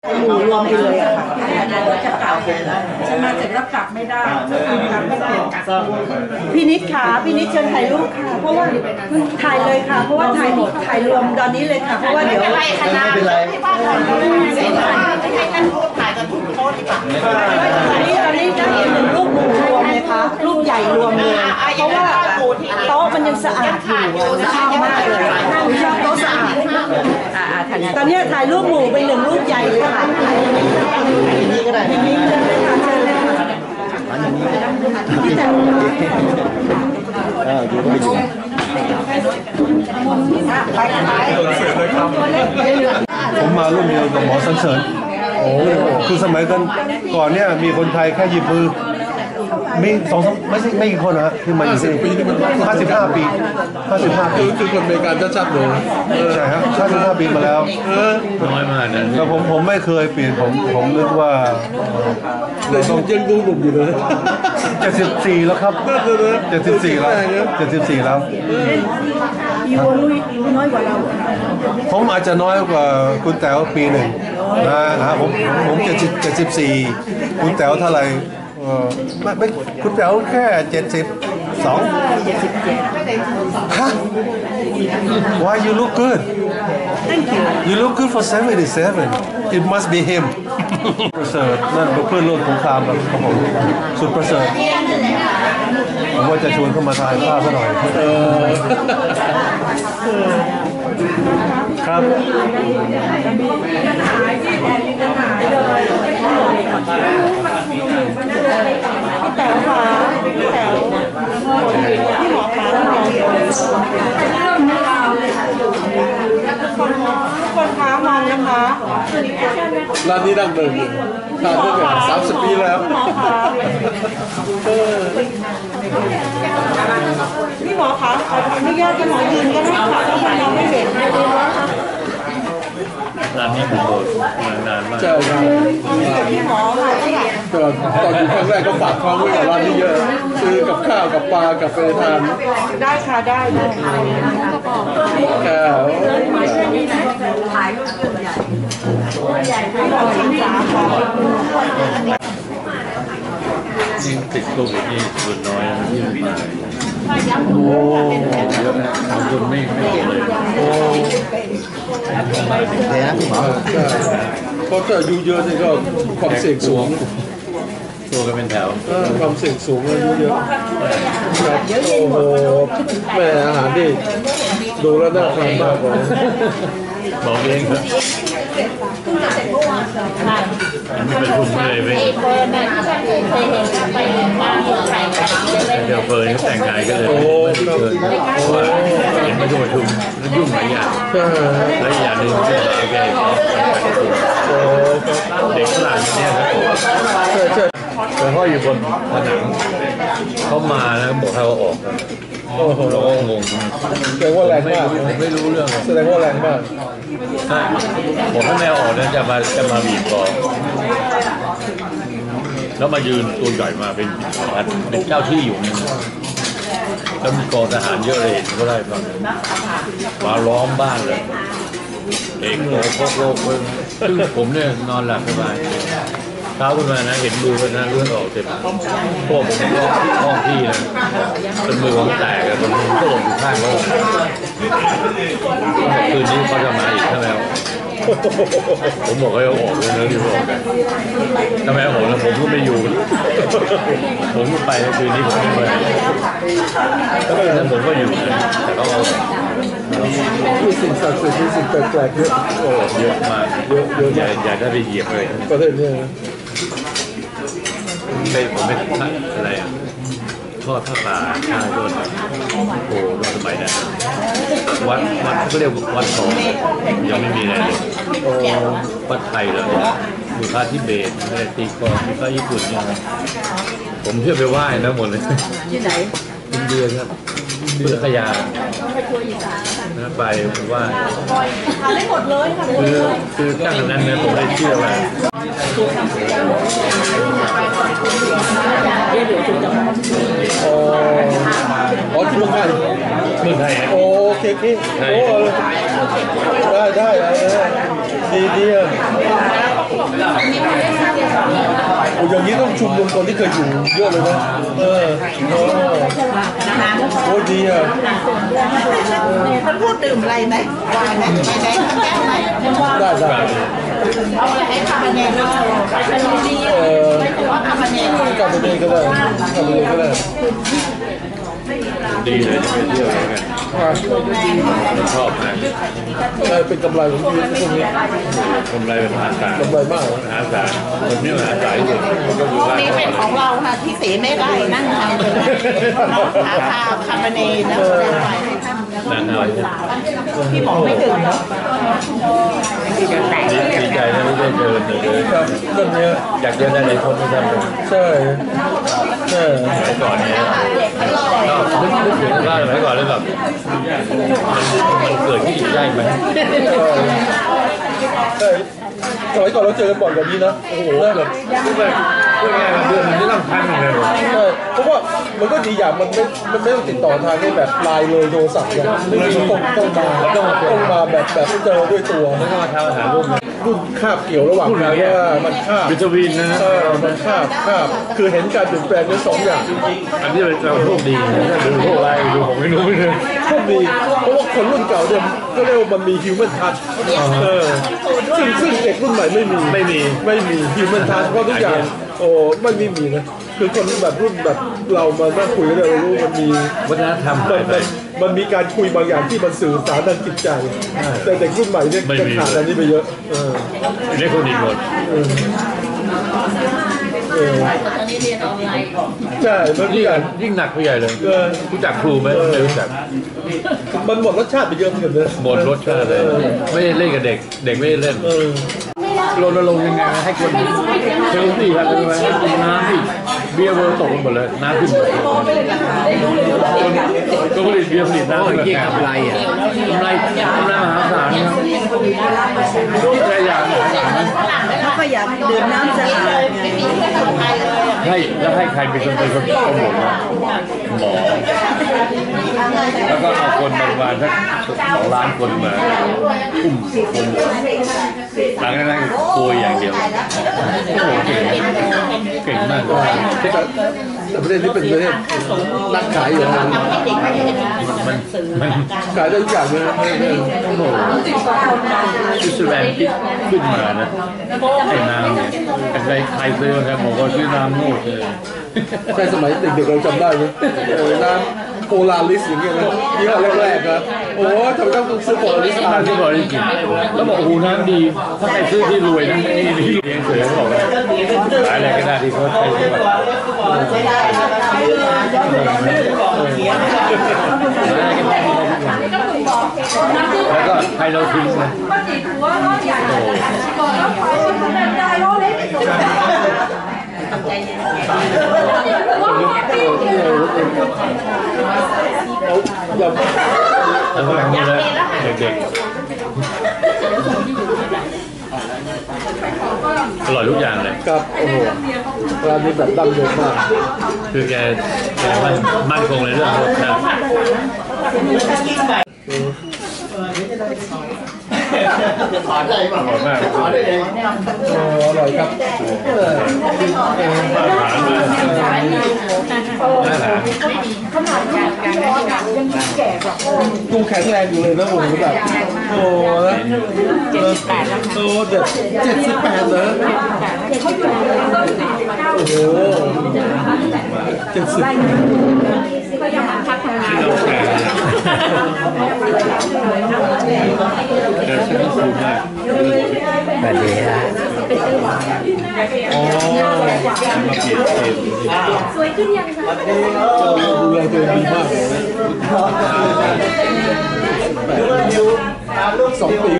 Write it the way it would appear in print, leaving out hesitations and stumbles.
หมู่รวมไปเลยอะค่ะจะกลับฉันมาเสร็จแล้วกลับไม่ได้กลับไม่ได้พี่นิดค่ะพี่นิดเชิญถ่ายรูปค่ะเพราะว่าถ่ายเลยค่ะเพราะว่าถ่ายรวมตอนนี้เลยค่ะเพราะว่าเดี๋ยวไม่เป็นไรที่บ้านเราไม่ให้กันถ่ายกันทุกโพสดีกว่าตอนนี้จะเห็นรูปหมู่รวมเลยค่ะรูปใหญ่รวมเลยเพราะว่าโต๊ะมันยังสะอาดอยู่ชอบมากเลยชอบโต๊ะสะอาดตอนนี้ถ่ายรูปหมู่เป็นหนึ่งรูปใหญ่เลยค่ะนี่ก็ได้นี่เชิญเลยค่ะเชิญเลยค่ะดูไปดูผมมารุ่นเดียวกับหมอสันเสริญคือสมัยก่อนเนี่ยมีคนไทยแค่หยิบมือมีไม่กี่คนนะที่มาอยู่ที่นี่55 ปีคือคนอเมริกันชัดๆเลยใช่ครับ55 ปีมาแล้วน้อยมากนะแต่ผมไม่เคยเปลี่ยนผมนึกว่าเราต้องยังดูหนุ่มอยู่เลย 74แล้วครับ74แล้วอยู่น้อยกว่าเราผมอาจจะน้อยกว่าคุณแต๋วปีหนึ่งนะครับผม74คุณแต๋วเท่าไหร่ไม่คุณแต๋วแค่72ฮะ Why you look good Thank you You look good for 77 It must be him ประเสริฐนั่นเป็นเพื่อนร่วมสงครามครับผมสุดประเสริฐผมว่าจะชวนเข้ามาทานข้าวซะหน่อยครับแต๋วค่ะแต๋วพี่หมอคะคนค้ามองนะคะร้านนี้ดังเดิมทานตั้งแต่30 ปีแล้วพี่หมอคะขออนุญาตจะหมอยืนก็ได้ค่ะเพราะเราไม่เห็นร้านนี้ผมโดนมานานมากใช่พี่หมอค่ะตอนอยู่ครั้งแรกก็ฝากท้องไว้กับร้านนี้เยอะซื้อกับข้าวกับปลากับไปทานได้ค่ะได้ข้าวถ่ายรูปใหญ่ใหญ่ไม่พอชิ้นสามยิ่งติดโควิดนี่ส่วนน้อยที่มาโอ้เยอะนะคนไม่เลยโอ้เลยนะพี่หมอเพราะถ้าอายุเยอะนี่ก็ความเสี่ยงสูงตัวกันเป็นแถวความเสี่ยงสูงอายุเยอะโอ้โหแม่อาหารที่ดูแล้วน่าทานมากเลยบอกเองครับไม่เป็นทุนเลยเว้ยเดี๋ยวเฟิร์นเขาแต่งงานก็เลยไม่เชิญเพราะว่าเห็นมาดูประชุมแล้วยุ่งหลายอย่างและอีกอย่างหนึ่งที่แกเด็กฝรั่งเนี่ยครับแต่เขาอยู่บนผนังเขามาแล้วบอกให้เขาออกเราก็งงแสดงว่าแรงมากไม่รู้เรื่องแสดงว่าแรงมากใช่บอกให้แมวออกเนี่ยจะมาบีบคอแล้วมายืนตัวใหญ่มาเป็นเจ้าที่อยู่แล้วมีกองทหารเยอะเลยเห็นก็ได้มาล้อมบ้านเลยเอกโลพกโลกเลยซึ่งผมเนี่ยนอนหลับสบายเช้าขึ้นมานะเห็นมือมันนะเลือดออกเต็มพวกผมห้องพี่นะจนมือผมแตกเลยผมก็หลงอยู่ข้างเขาคืนนี้เขาจะมาอีกใช่ไหมผมบอกให้เขาออกเลยนะที่บอกกันทำไมออกแล้วผมก็ไม่อยู่ผมก็ไปคืนนี้ผมไม่ไปแล้วคืนนั้นผมก็อยู่แต่เขาเอาคือสิ่งศักดิ์สิทธิ์สิ่งแปลกๆเยอะเยอะมากเยอะอย่าได้ไปเหยียบเลยประเทศนี้ผมไม่อะไรอ่ะทอดผ้าป่าใช่ด้วยโอ้โหสมัยนั้นวัดเขาเรียกวัดทองยังไม่มีอะไรเลยวัดไทยเลยมีพระทิเบตมีตีกองมีพระญี่ปุ่นเนี่ยผมเที่ยวไปไหว้นะหมดเลยที่ไหนอินเดียครับพุทธคยานะไปไหว้ทำได้หมดเลยค่ะคือตั้งแต่นั้นเนี่ยผมได้เชื่อว่าอ๋อที่เมืองไทยโอเคโอ้ได้ดีอ่ะชุมนุมคนที่เคยอยู่เยอะเลยนะโอ้ดีอ่ะท่านพูดดื่มอะไรไหมวายไหมไปไหนแก้วไหมได้เอาอะไรให้คาร์บอเนตด้วยว่าคาร์บอเนตกลับไปเองก็ได้ดีเลยจะไปเที่ยวกันชอบมากเป็นกำไรของชีวิตพวกนี้กำไรเป็นมหาศาลกำไรมากมหาศาลคนนี้มหาศาลที่สุดก็คือว่านี่เป็นของเราค่ะที่สีไม่ได้นั่งทำเลยหาข้าวคาร์บอเนตแล้วแรงไปให้ท่านนั่นหน่อยพี่หมอไม่ดื่มเนาะดีใจนะไม่ได้เจอเลยครับเรื่องนี้อยากเจอได้เลยคนที่ทำใช่สมัยก่อนเนี่ยนึกถึงว่าสมัยก่อนเลยแบบมันเกิดที่อื่นได้ไหมใช่สมัยก่อนเราเจอกันบ่อยกว่านี้นะโอ้โหแบบพูดง่ายๆเดือนนึงไม่ต้องพันหนึ่งเลยใช่เพราะว่ามันก็ดีอย่างมันไม่ต้องติดต่อทางได้แบบไลน์เลยโทรศัพท์อย่างเลยต้องมาแบบเจอด้วยตัวแล้วก็มาทำอาหารร่วมกันรุ่นคาบเกี่ยวระหว่างกันว่ามันคาบวิตามินนะมันคาบคือเห็นการเปลี่ยนแปลงทั้งสองอย่างอันนี้เราโชคดีนะดูโชคร้ายดูผมไม่รู้เลยโชคดีเพราะว่าคนรุ่นเก่าเนี่ยก็เรียกว่ามันมี human touch ซึ่งเด็กรุ่นใหม่ไม่มี human touch เพราะทุกอย่างโอ้ไม่มีนะคือคนแบบรุ่นแบบเรามานั่งคุยกันเรารู้มันมีวัฒนธรรมไปมันมีการคุยบางอย่างที่มันสื่อสารทางจิตใจแต่เด็กรุ่นใหม่เนี่ยจะขาดอันนี้ไปเยอะอิเล็กทรอนิกส์หมดใช่มันยิ่งหนักผู้ใหญ่เลยรู้จักครูไหมไม่รู้จักมันหมดรสชาติไปเยอะเหมือนกันนะหมดรสชาติเลยไม่ได้เล่นกับเด็กไม่ได้เล่นรณรงค์ยังไงให้คนเชลซีครับใช่ไหมกินน้ำที่เบียร์เวอร์ตกหมดเลยน้ำขึ้นหมดก็ผลิตเบียร์ผลิตน้ำเกี่ยวกับไรอ่ะกำไรมหาศาลครับแต่อย่างเขาก็อยากดื่มน้ำสะอาดให้ใครเป็นคนโปรโมทหมอแล้วก็เอาคนประมาณสัก2 ล้านคนมาคุ้มโปรโมทหลังจากนั้นโกยอย่างเดียวโอ้โหเก่งมากแต่ประเทศนี้เป็นประเทศนักขายอยู่นะมันขายได้ทุกอย่างเลยโอ้โหอิสราเอลคิดขึ้นมานะไอ้น้ำเนี่ยใครซื้อครับผมก็ซื้อน้ำโง่เลยใช่สมัยเด็กๆเราจำได้ไหมน้ำโพลาริสอย่างเงี้ยนะยี่ห้อแรกๆนะโอ้ทำไมต้องซื้อโพลาริสน้ำที่บริสุทธิ์แล้วบอกโอ้โหน้ำดีถ้าใครซื้อที่รวยนะนี่เลี้ยงเสือบอกว่าขายอะไรก็ได้ที่เขาใช้ซื้อแล้วก็ใครเราทิ้งนะแล้วก็อย่างนี้แล้วเด็กๆอร่อยทุกอย่างเลยครับโอ้โหร้านนี้แบบดั้งเดิมมากคือแกมั่นคงในเรื่องรสชาติขอได้ป่ะขอมากขอได้เองอร่อยครับดูแข็งแรงอยู่เลยนะผมแบบโอ้78แล้วโอ้เด็ด78เลยโอ้โหก็ยังพัฒนาเดินขึ้นสูงมากแบบนี้ฮะอ๋อมาเปลี่ยนสวยขึ้นยังคะดูแลตัวเองดีมาก2 ปี